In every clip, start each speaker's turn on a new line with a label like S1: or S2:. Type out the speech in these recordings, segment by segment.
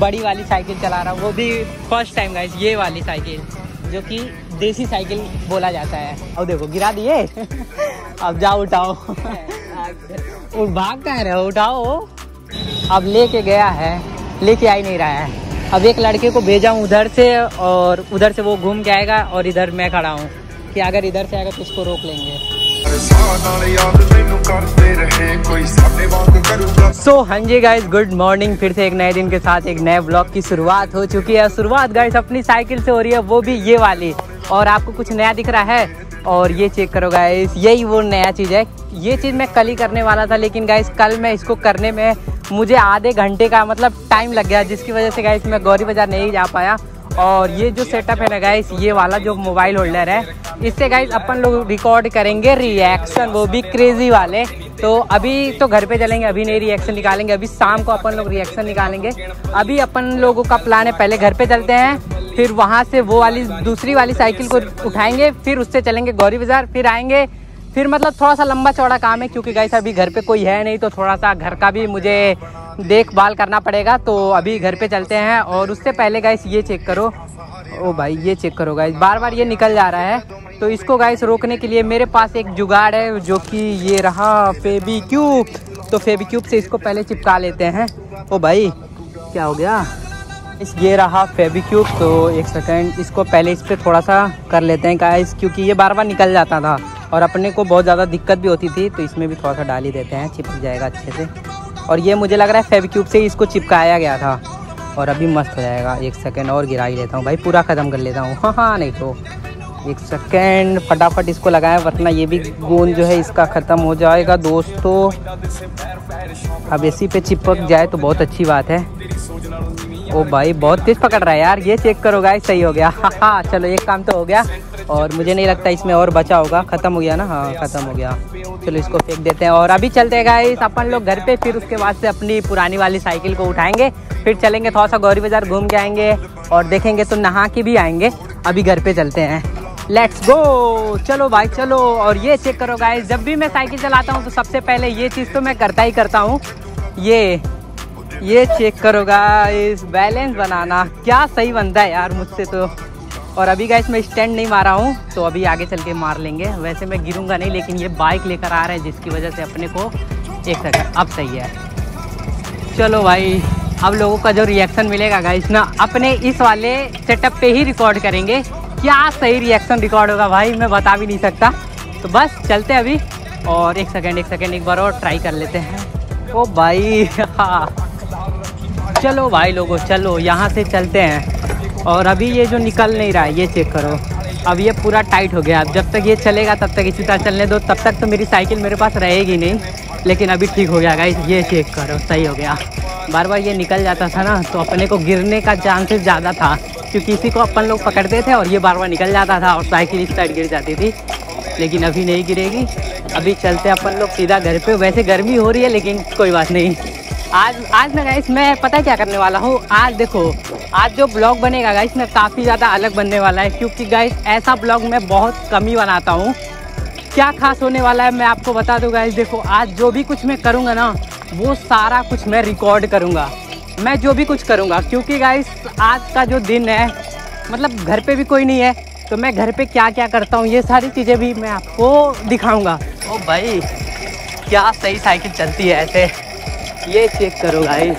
S1: बड़ी वाली साइकिल चला रहा हूँ, वो भी फर्स्ट टाइम गाइस। ये वाली साइकिल जो कि देसी साइकिल बोला जाता है। और देखो गिरा दिए। अब जाओ उठाओ। और भाग कहाँ रहे हो, उठाओ। अब लेके गया है, लेके आ ही नहीं रहा है। अब एक लड़के को भेजा हूँ उधर से, और उधर से वो घूम के आएगा और इधर मैं खड़ा हूँ कि अगर इधर से आएगा तो इसको रोक लेंगे। सो हाँ जी गाइज, गुड मॉर्निंग। फिर से एक नए दिन के साथ एक नए ब्लॉग की शुरुआत हो चुकी है। शुरुआत गाइज अपनी साइकिल से हो रही है, वो भी ये वाली। और आपको कुछ नया दिख रहा है, और ये चेक करो गाइज, यही वो नया चीज़ है। ये चीज़ मैं कल ही करने वाला था, लेकिन गाइज कल मैं इसको करने में मुझे आधे घंटे का मतलब टाइम लग गया, जिसकी वजह से गाइज मैं गौरी बाजार नहीं जा पाया। और ये जो सेटअप है ना गाइस, ये वाला जो मोबाइल होल्डर है, इससे गाइस अपन लोग रिकॉर्ड करेंगे रिएक्शन, वो भी क्रेजी वाले। तो अभी तो घर पे चलेंगे, अभी नहीं रिएक्शन निकालेंगे, अभी शाम को अपन लोग रिएक्शन निकालेंगे। अभी अपन लोगों का प्लान है, पहले घर पे चलते हैं, फिर वहाँ से वो वाली दूसरी वाली साइकिल को उठाएंगे, फिर उससे चलेंगे गौरी बाजार, फिर आएंगे। फिर मतलब थोड़ा सा लंबा चौड़ा काम है, क्योंकि गाइस अभी घर पे कोई है नहीं, तो थोड़ा सा घर का भी मुझे देखभाल करना पड़ेगा। तो अभी घर पे चलते हैं। और उससे पहले गाइस ये चेक करो, ओ भाई ये चेक करो गाइस, बार बार ये निकल जा रहा है। तो इसको गाइस रोकने के लिए मेरे पास एक जुगाड़ है, जो कि ये रहा फेविक्यूब। तो फेविक्यूब से इसको पहले चिपका लेते हैं। ओ भाई क्या हो गया, ये रहा फेविक्यूब। तो एक सेकंड, इसको पहले इस पर थोड़ा सा कर लेते हैं गाइस, क्योंकि ये बार बार निकल जाता था और अपने को बहुत ज़्यादा दिक्कत भी होती थी। तो इसमें भी थोड़ा सा डाल ही देते हैं, चिपक जाएगा अच्छे से। और ये मुझे लग रहा है फेविक्यूब से ही इसको चिपकाया गया था, और अभी मस्त हो जाएगा। एक सेकंड और गिरा ही लेता हूँ भाई, पूरा ख़त्म कर लेता हूँ। हाँ नहीं तो एक सेकंड, फटाफट इसको लगाएं, वरना ये भी गोंद जो है इसका ख़त्म हो जाएगा दोस्तों। अब इसी पे चिपक जाए तो बहुत अच्छी बात है। ओ भाई बहुत तेज पकड़ रहा है यार, ये चेक करो गाइस, सही हो गया। हाँ चलो एक काम तो हो गया, और मुझे नहीं लगता इसमें और बचा होगा। ख़त्म हो गया ना, हाँ ख़त्म हो गया। चलो इसको फेंक देते हैं और अभी चलते हैं गाइस अपन लोग घर पे। फिर उसके बाद से अपनी पुरानी वाली साइकिल को उठाएंगे, फिर चलेंगे थोड़ा सा गौरी बाजार घूम के आएंगे, और देखेंगे तो नहा के भी आएंगे। अभी घर पे चलते हैं, लेट्स गो। चलो भाई चलो। और ये चेक करो गाइस, जब भी मैं साइकिल चलाता हूँ तो सबसे पहले ये चीज़ तो मैं करता ही करता हूँ। ये चेक करो गाइस, बैलेंस बनाना क्या सही बनता है यार मुझसे तो। और अभी गाइस मैं स्टैंड नहीं मारा हूँ, तो अभी आगे चल के मार लेंगे। वैसे मैं गिरूंगा नहीं, लेकिन ये बाइक लेकर आ रहे हैं, जिसकी वजह से अपने को एक सेकंड, अब सही है। चलो भाई, अब लोगों का जो रिएक्शन मिलेगा गाइस ना, अपने इस वाले सेटअप पे ही रिकॉर्ड करेंगे। क्या सही रिएक्शन रिकॉर्ड होगा भाई, मैं बता भी नहीं सकता। तो बस चलते हैं अभी। और एक सेकंड एक बार और ट्राई कर लेते हैं। ओ भाई चलो भाई लोगों, चलो यहाँ से चलते हैं। और अभी ये जो निकल नहीं रहा है, ये चेक करो, अब ये पूरा टाइट हो गया। अब जब तक ये चलेगा तब तक इसी तरह चलने दो, तब तक तो मेरी साइकिल मेरे पास रहेगी नहीं। लेकिन अभी ठीक हो गया गाइस, ये चेक करो, सही हो गया। बार बार ये निकल जाता था ना, तो अपने को गिरने का चांसेस ज़्यादा था, क्योंकि इसी को अपन लोग पकड़ते थे और ये बार बार निकल जाता था और साइकिल इस साइड गिर जाती थी। लेकिन अभी नहीं गिरेगी। अभी चलते हैं अपन लोग सीधा घर पे। वैसे गर्मी हो रही है, लेकिन कोई बात नहीं। आज ना गाइस मैं पता है क्या करने वाला हूँ। आज देखो, आज जो ब्लॉग बनेगा गाइस ना, काफ़ी ज़्यादा अलग बनने वाला है, क्योंकि गाइस ऐसा ब्लॉग मैं बहुत कम ही बनाता हूँ। क्या खास होने वाला है मैं आपको बता दूँ गाइस। देखो आज जो भी कुछ मैं करूँगा ना, वो सारा कुछ मैं रिकॉर्ड करूँगा, मैं जो भी कुछ करूँगा। क्योंकि गाइस आज का जो दिन है, मतलब घर पे भी कोई नहीं है, तो मैं घर पे क्या क्या करता हूँ, ये सारी चीज़ें भी मैं आपको दिखाऊँगा। ओ भाई क्या सही साइकिल चलती है ऐसे, ये चेक करो गाइस।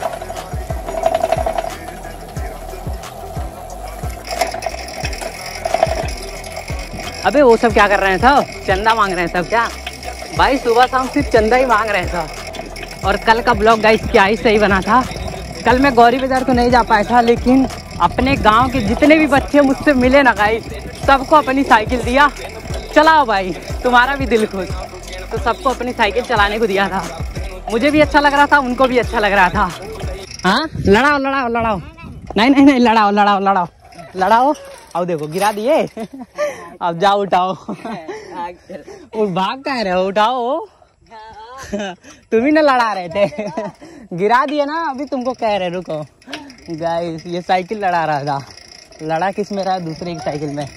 S1: अबे वो सब क्या कर रहे हैं सब, चंदा मांग रहे हैं सब क्या भाई? सुबह शाम सिर्फ चंदा ही मांग रहे हैं सब। और कल का ब्लॉग गाइस क्या ही सही बना था। कल मैं गौरी बाजार तो नहीं जा पाया था, लेकिन अपने गांव के जितने भी बच्चे मुझसे मिले ना गाइस, सबको अपनी साइकिल दिया, चलाओ भाई तुम्हारा भी दिल खुश। तो सबको अपनी साइकिल चलाने को दिया था, मुझे भी अच्छा लग रहा था, उनको भी अच्छा लग रहा था। हाँ लड़ाओ लड़ाओ लड़ाओ, नहीं लड़ाओ लड़ाओ लड़ाओ लड़ाओ। अब देखो गिरा दिए। अब जाओ उठाओ। और भाग कहाँ रहे हो, उठाओ। तुम ही ना लड़ा रहे थे। गिरा दिए ना, अभी तुमको कह रहे रुको। गाइस ये साइकिल लड़ा रहा था, लड़ा किस में रहा, दूसरे की साइकिल में।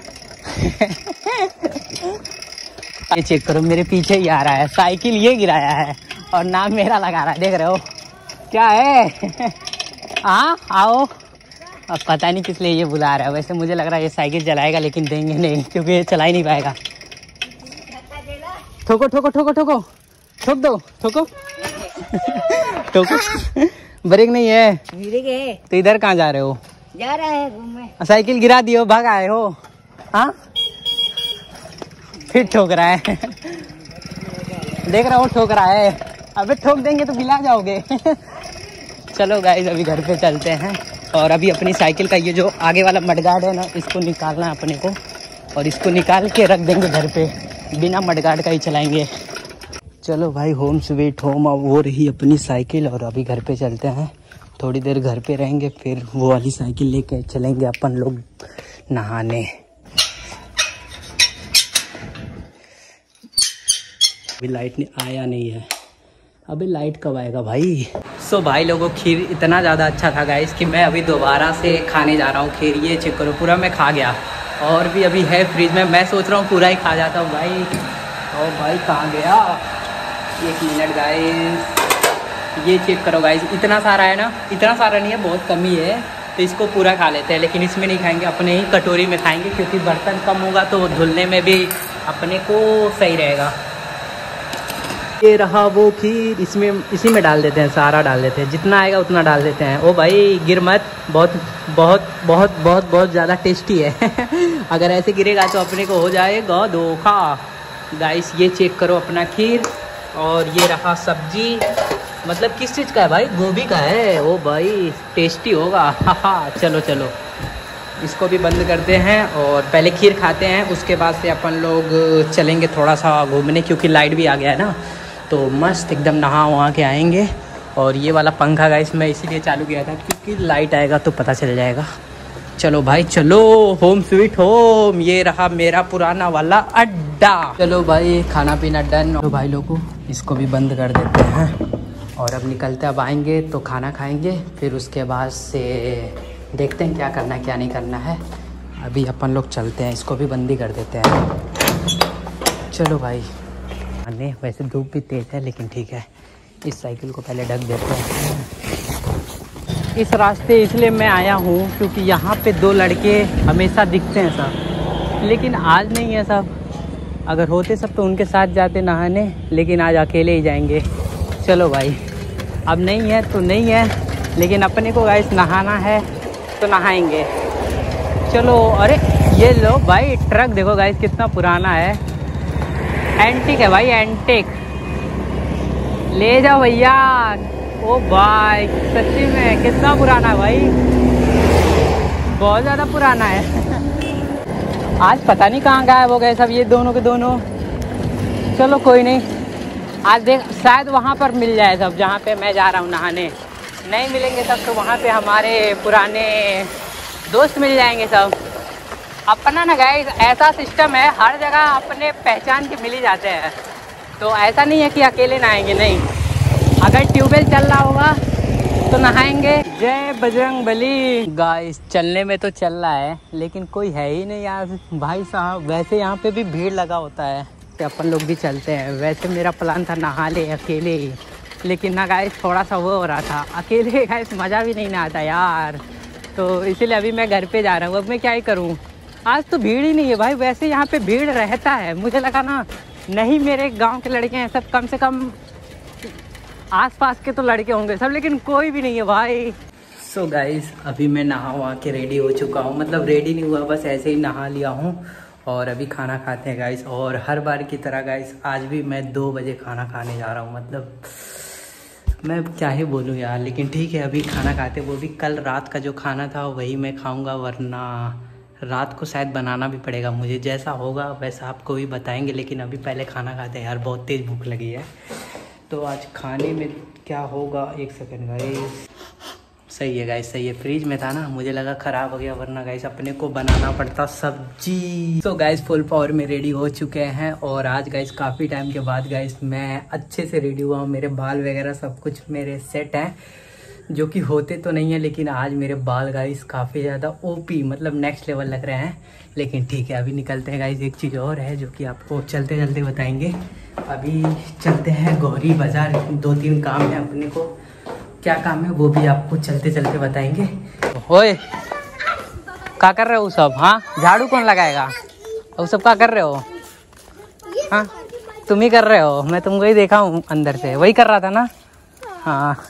S1: ये चेक करो, मेरे पीछे ही आ रहा है, साइकिल ये गिराया है और नाम मेरा लगा रहा है, देख रहे हो क्या है। हाँ आओ। अब पता नहीं किस लिए ये बुला रहा है। वैसे मुझे लग रहा है ये साइकिल चलाएगा, लेकिन देंगे नहीं क्योंकि ये चला ही नहीं पाएगा। ठोको ठोको ठोको ठोको, ठोक दो, ठोको ठोको। ब्रेक नहीं है तो इधर कहाँ जा रहे हो?
S2: जा रहा है घूमने।
S1: साइकिल गिरा दियो, भाग आए हो? हाँ फिर ठोक रहा है। देख रहा हूँ ठोक रहा है। अबे ठोक देंगे तो गिला जाओगे। चलो गाइस अभी घर पे चलते हैं। और अभी अपनी साइकिल का ये जो आगे वाला मडगार्ड है ना, इसको निकालना है अपने को। और इसको निकाल के रख देंगे घर पे, बिना मडगार्ड का ही चलाएंगे। चलो भाई होम स्वीट होम। अब वो रही अपनी साइकिल और अभी घर पे चलते हैं। थोड़ी देर घर पे रहेंगे, फिर वो वाली साइकिल लेके चलेंगे अपन लोग नहाने। अभी लाइट नहीं आया नहीं है। अभी लाइट कब आएगा भाई? सो भाई लोगों, खीर इतना ज़्यादा अच्छा था गाइस कि मैं अभी दोबारा से खाने जा रहा हूँ खीर। ये चेक करो, पूरा मैं खा गया और भी अभी है फ्रिज में। मैं सोच रहा हूँ पूरा ही खा जाता हूँ भाई। और भाई कहाँ गया? एक मिनट गाइस, ये चेक करो गाइस, इतना सारा है ना। इतना सारा नहीं है, बहुत कम ही है, तो इसको पूरा खा लेते हैं। लेकिन इसमें नहीं खाएंगे, अपने ही कटोरी में खाएंगे, क्योंकि बर्तन कम होगा तो धुलने में भी अपने को सही रहेगा। ये रहा वो खीर, इसमें इसी में डाल देते हैं, सारा डाल देते हैं, जितना आएगा उतना डाल देते हैं। ओ भाई गिर मत, बहुत बहुत बहुत बहुत बहुत ज़्यादा टेस्टी है। अगर ऐसे गिरेगा तो अपने को हो जाएगा धोखा। गाइस ये चेक करो अपना खीर। और ये रहा सब्जी, मतलब किस चीज़ का है भाई? गोभी का है। ओ भाई टेस्टी होगा। हाँ चलो चलो इसको भी बंद करते हैं और पहले खीर खाते हैं, उसके बाद से अपन लोग चलेंगे थोड़ा सा घूमने, क्योंकि लाइट भी आ गया है ना। तो मस्त एकदम नहा वहा के आएंगे। और ये वाला पंखा गाइस मैं इसीलिए चालू किया था क्योंकि लाइट आएगा तो पता चल जाएगा। चलो भाई चलो, होम स्वीट होम। ये रहा मेरा पुराना वाला अड्डा। चलो भाई खाना पीना डन। तो भाई लोगों इसको भी बंद कर देते हैं और अब निकलते, अब आएंगे तो खाना खाएंगे, फिर उसके बाद से देखते हैं क्या करना है क्या नहीं करना है। अभी अपन लोग चलते हैं, इसको भी बंद ही कर देते हैं। चलो भाई। वैसे धूप भी तेज है लेकिन ठीक है, इस साइकिल को पहले ढक देते हैं। इस रास्ते इसलिए मैं आया हूँ क्योंकि यहाँ पे दो लड़के हमेशा दिखते हैं सब, लेकिन आज नहीं है सब। अगर होते सब तो उनके साथ जाते नहाने, लेकिन आज अकेले ही जाएंगे। चलो भाई, अब नहीं है तो नहीं है, लेकिन अपने को गाइस नहाना है तो नहाएंगे। चलो। अरे ये लो भाई, ट्रक देखो गाइस कितना पुराना है, एंटिक है भाई, एंटिक। ले जाओ भैया। ओ भाई सच्ची में कितना पुराना है भाई, बहुत ज़्यादा पुराना है। आज पता नहीं कहाँ गायब हो गए सब ये दोनों के दोनों। चलो कोई नहीं, आज देख शायद वहाँ पर मिल जाए सब, जहाँ पे मैं जा रहा हूँ नहाने। नहीं मिलेंगे सब तो वहाँ पे हमारे पुराने दोस्त मिल जाएंगे सब। अपना ना गाइस ऐसा सिस्टम है, हर जगह अपने पहचान के मिल ही जाते हैं। तो ऐसा नहीं है कि अकेले नहाएंगे, नहीं। अगर ट्यूबवेल चल रहा होगा तो नहाएंगे। जय बजरंग बली। गाइस चलने में तो चल रहा है लेकिन कोई है ही नहीं यार भाई साहब। वैसे यहाँ पे भी भीड़ लगा होता है तो अपन लोग भी चलते हैं। वैसे मेरा प्लान था नहा ले अकेले ही, लेकिन ना गाइस थोड़ा सा वो हो रहा था अकेले। गाइस मज़ा भी नहीं ना आता यार, तो इसीलिए अभी मैं घर पे जा रहा हूँ। अब मैं क्या ही करूँ, आज तो भीड़ ही नहीं है भाई। वैसे यहाँ पे भीड़ रहता है, मुझे लगा ना नहीं मेरे गांव के लड़के हैं सब, कम से कम आसपास के तो लड़के होंगे सब, लेकिन कोई भी नहीं है भाई। सो गाइस अभी मैं नहा वहा के रेडी हो चुका हूँ, मतलब रेडी नहीं हुआ, बस ऐसे ही नहा लिया हूँ। और अभी खाना खाते हैं गाइस। और हर बार की तरह गाइस आज भी मैं 2 बजे खाना खाने जा रहा हूँ। मतलब मैं क्या ही बोलूँ यार, लेकिन ठीक है अभी खाना खाते। वो भी कल रात का जो खाना था वही मैं खाऊँगा, वरना रात को शायद बनाना भी पड़ेगा मुझे। जैसा होगा वैसा आपको भी बताएंगे, लेकिन अभी पहले खाना खाते हैं यार, बहुत तेज़ भूख लगी है। तो आज खाने में क्या होगा, एक सेकंड गाइस। सही है गाइस, सही है। फ्रिज में था ना, मुझे लगा ख़राब हो गया, वरना गाइस अपने को बनाना पड़ता सब्जी। तो गाइस फुल पावर में रेडी हो चुके हैं। और आज गाइस काफ़ी टाइम के बाद गाइस मैं अच्छे से रेडी हुआ हूँ। मेरे बाल वगैरह सब कुछ मेरे सेट हैं, जो कि होते तो नहीं है, लेकिन आज मेरे बाल गाइस काफ़ी ज़्यादा ओपी, मतलब नेक्स्ट लेवल लग रहे हैं। लेकिन ठीक है अभी निकलते हैं गाइस। एक चीज़ और है जो कि आपको चलते चलते बताएंगे। अभी चलते हैं गौरी बाज़ार, 2-3 काम है अपने को। क्या काम है वो भी आपको चलते चलते बताएंगे। ओए क्या कर रहे हो सब? हाँ, झाड़ू कौन लगाएगा? वो सब क्या कर रहे हो? हाँ, तुम ही कर रहे हो, मैं तुमको ही देखा हूँ अंदर से, वही कर रहा था ना। हाँ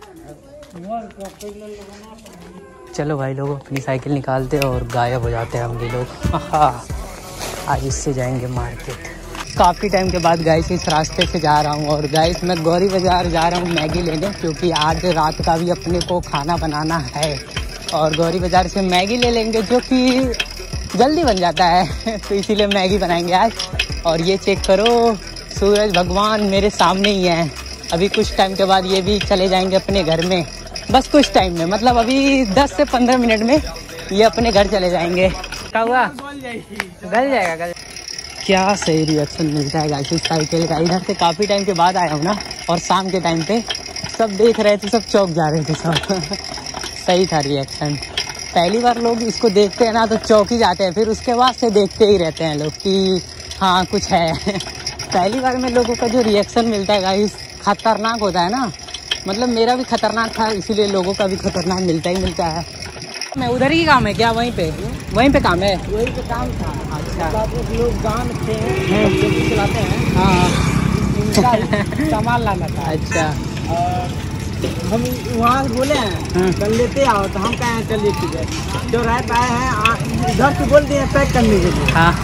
S1: चलो भाई लोग अपनी साइकिल निकालते और गायब हो जाते हैं हम भी लोग। हाँ, आज इससे जाएंगे मार्केट। काफ़ी टाइम के बाद गाइस इस रास्ते से जा रहा हूँ और गाइस मैं गौरी बाजार जा रहा हूँ मैगी लेने, क्योंकि आज रात का भी अपने को खाना बनाना है और गौरी बाजार से मैगी ले लेंगे जो कि जल्दी बन जाता है तो इसीलिए मैगी बनाएंगे आज। और ये चेक करो, सूरज भगवान मेरे सामने ही है। अभी कुछ टाइम के बाद ये भी चले जाएंगे अपने घर में, बस कुछ टाइम में, मतलब अभी 10 से 15 मिनट में ये अपने घर चले जाएंगे। क्या हुआ? गल जाएगा। क्या सही रिएक्शन मिलता है गाइस इस साइकिल का। इधर से काफ़ी टाइम के बाद आया हूँ ना, और शाम के टाइम पे सब देख रहे थे, सब चौंक जा रहे थे सब सही था रिएक्शन। पहली बार लोग इसको देखते हैं ना तो चौंक ही जाते हैं, फिर उसके बाद से देखते ही रहते हैं लोग कि हाँ कुछ है पहली बार में लोगों का जो रिएक्शन मिलता है गाइस खतरनाक होता है ना, मतलब मेरा भी खतरनाक था, इसीलिए लोगों का भी खतरनाक मिलता ही मिलता है। मैं उधर ही काम है क्या? वहीं पे काम है? वहीं पे काम था। अच्छा, लोग गान चलाते हैं। हाँ सामान लाना था। अच्छा, हम वहाँ बोले हैं कल लेते आओ, तो हम कहें चलिए ठीक है, जो रहता है इधर से बोल दिए पैक करने के लिए। हाँ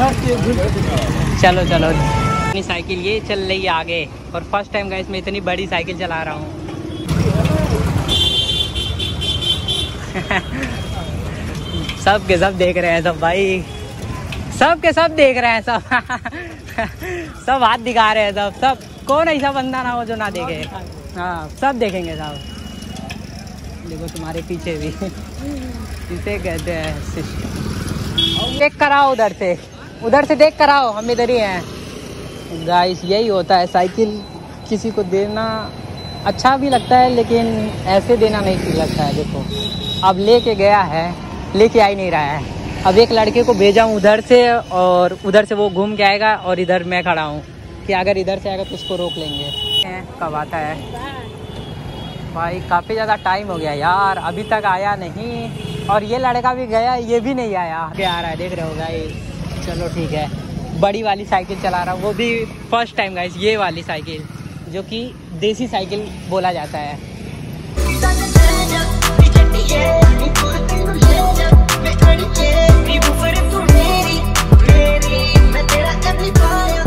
S1: चलो चलो, अपनी साइकिल ये चल रही है आगे, और फर्स्ट टाइम गाइस मैं इतनी बड़ी साइकिल चला रहा हूँ सब के सब देख रहे हैं सब भाई, सब के सब देख रहे हैं सब सब हाथ दिखा रहे हैं सब कौन ऐसा बंदा ना हो जो ना देखे। हाँ सब देखेंगे सब। देखो तुम्हारे पीछे भी इसे कहते हैं देख कर आओ, उधर से देख कर आओ, हम इधर ही हैं गाइस। यही होता है, साइकिल किसी को देना अच्छा भी लगता है लेकिन ऐसे देना नहीं ठीक लगता है। देखो अब लेके गया है, लेके आ ही नहीं रहा है। अब एक लड़के को भेजा हूँ उधर से, और उधर से वो घूम के आएगा, और इधर मैं खड़ा हूँ कि अगर इधर से आएगा तो उसको रोक लेंगे। कब आता है भाई? काफ़ी ज़्यादा टाइम हो गया यार, अभी तक आया नहीं, और ये लड़का भी गया, ये भी नहीं आया। क्या आ रहा है देख रहे हो गाइस। चलो ठीक है, बड़ी वाली साइकिल चला रहा हूँ, वो भी फर्स्ट टाइम गाइस, ये वाली साइकिल जो कि देसी साइकिल बोला जाता है। मैं